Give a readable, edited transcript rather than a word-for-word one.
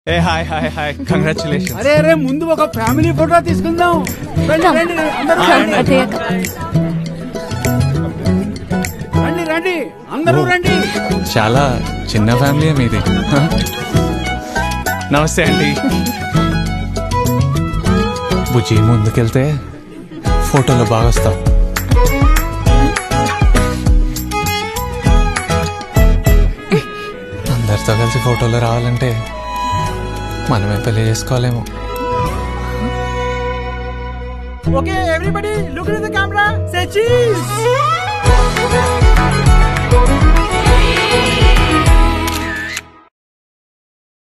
ఏ hi hi hi congratulation. అరే అరే ముందు ఒక ఫ్యామిలీ ఫోటో తీసుకుందాం. రండి రండి అందరూ రండి రండి రండి అందరూ రండి. చాలా చిన్న ఫ్యామిలీ మీది. నమస్తే అండి. బుజ్జి ముందుకెళ్తే ఫోటోలో బాగా వస్తావు. అందరితో కలిసి ఫోటోలో రావాలంటే మనమే పెళ్లి చేసుకోవాలేమో. Okay everybody look at the camera, say cheese.